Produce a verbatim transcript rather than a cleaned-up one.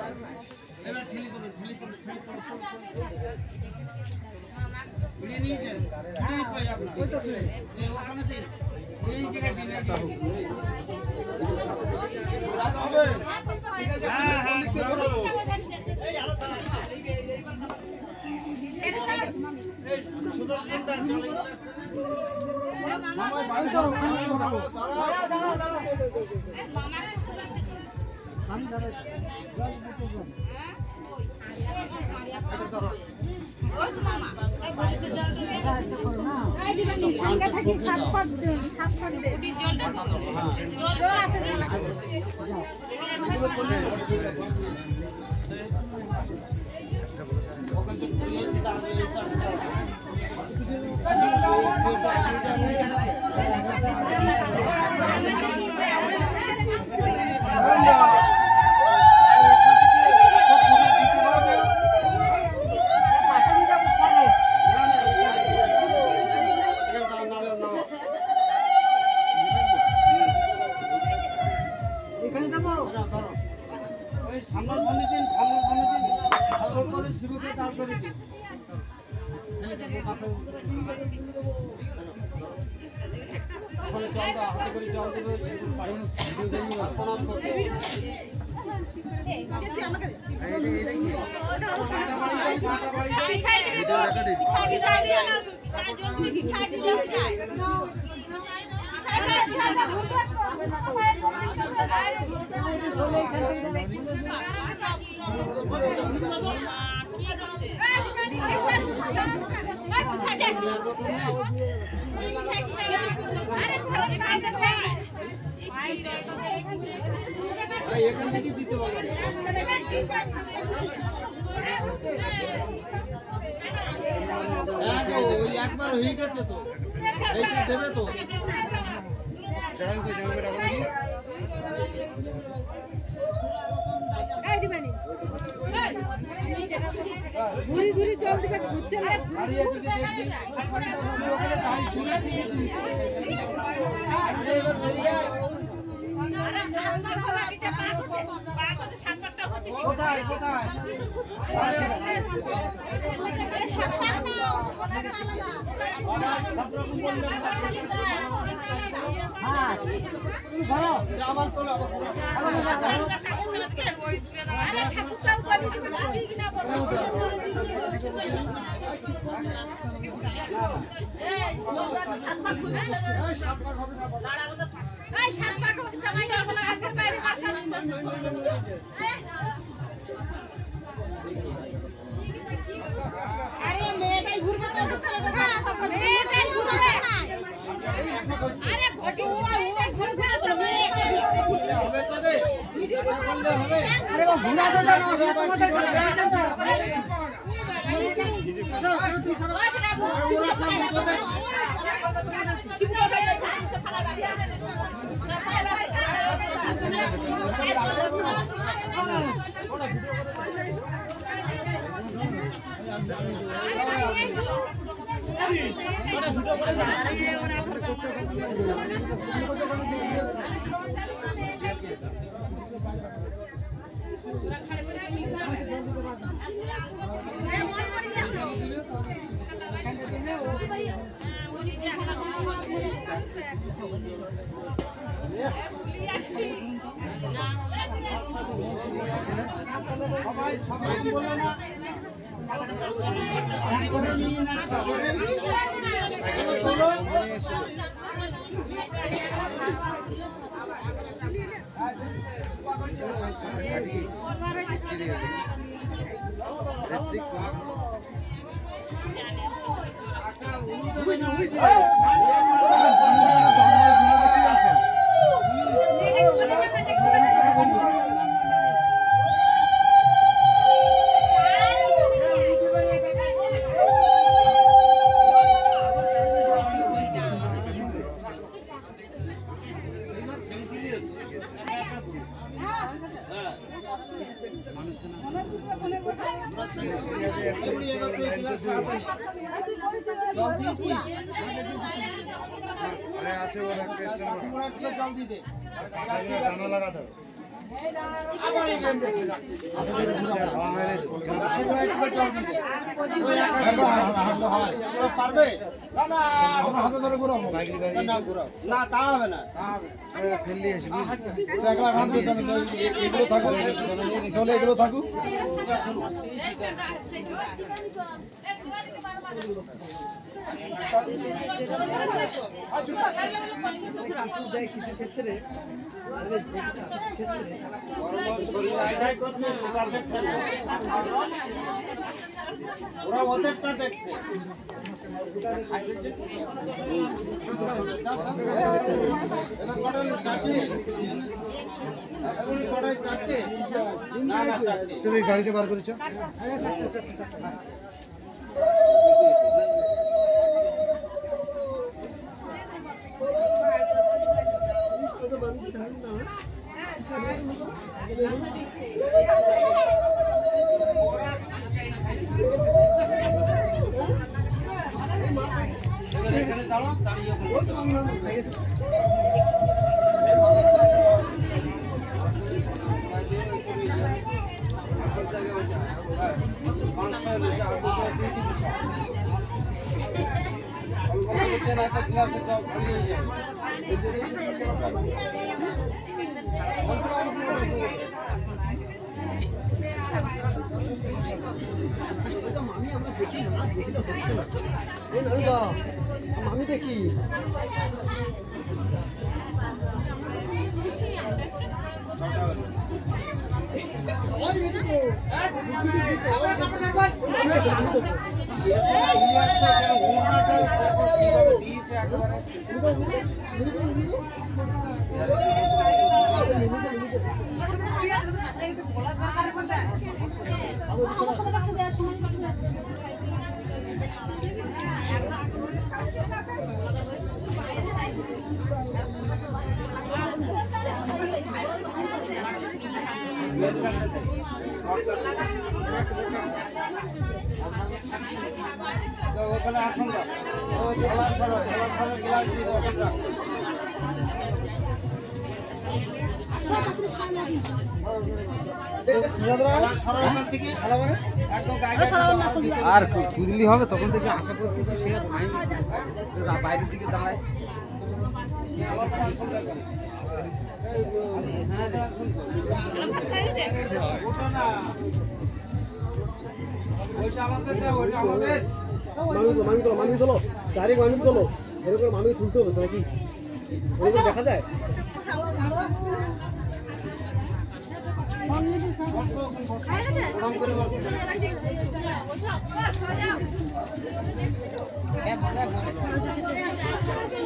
এবার ঠেলি করে ঠেলি করে ঠেলি করে উড়িয়ে নিয়েছেন কি কই আপনার ওই তো এই ওখানে দিন এই জায়গায় দিন হবে হ্যাঁ হ্যাঁ লিখতে বলবো এই আলো তারা এই সুদর্শন দা চলে মামা বাইরে দাও দাও দাও দাও এই মামা আমি ধরে হ্যাঁ ওই সারিয়া ধরো ওই মামা বাইরে জল না এই দিবানি সঙ্গে থাকি সাত পাঁচ দিন সাত পাঁচ দিন ওটি জলটা হ্যাঁ জল আছে ওখান থেকে নিয়ে এসে সারা দিয়ে একবার হয়ে গেছে তো এইটা দেবে তো জান কই যাবে রাখো দেখি এই দিবেনি ঘুরি ঘুরি জল দিবে বুঝছে না গাড়ি এদিকে দেখবি ওখানে গাড়ি ঘুরে দিবি এবার বেরিয়ে আরে সাত পাক গাড়িটা পাক হচ্ছে পাক হচ্ছে সাত পাকটা হচ্ছে কোথায় কোথায় আরে সাত পাক না ওখানে আলাদা হ্যাঁ তুমি বলো আবার তোলো আরে ঠাকুরটাও বলি দিবে কি কি না বলো এই সাত পাক ঘুরে এই সাত পাক হবে না লাড়া আমাদের পাশে এই সাত পাক হবে জামাই যাওয়ার বলা আজকের বাইরে মারছে আরে মেয়েটাই ঘুরবে তো ওকে ছেড়ে দাও মেয়েটাই ঘুরবে আরে ঘটি ও ঘুরে ঘুরে তো মেয়েটাই হবে তো রে করলে হবে আরে ও ঘুরা তো দাও না তোমাদের ঘরে দেখেন তো সবাই সবাই বলে না করে নিয়ে না করে চলো अरे আছে ওরা টেস্ট জল দিতে জানা লাগা দাও পারবে না তা হবে না এগুলো থাকুক তাহলে এগুলো থাকুক কিছু ক্ষেত্রে ওরা ওদেরটা দেখছে এবার কটা চারটে কটায় চারটে না না চারটে তুমি গাড়িতে বার করেছ এখানে দাঁড়াও দাঁড়িয়ে মামি আমরা দেখি না দেখলে হচ্ছে না মামি দেখি ওখানে আসুন না ওই খেলার ছাড়ো খেলার ছাড়ো গ্লাস দিয়ে দাও ওখানটা আর খুঁজলি হবে তখন থেকে আশা করছি বাইরের দিকে দাঁড়ায় মামি তোলো মামি তোলো ডাইরেক্ট মামি তোলো এরকম মামি তুলতে হবে নাকি দেখা যায় করে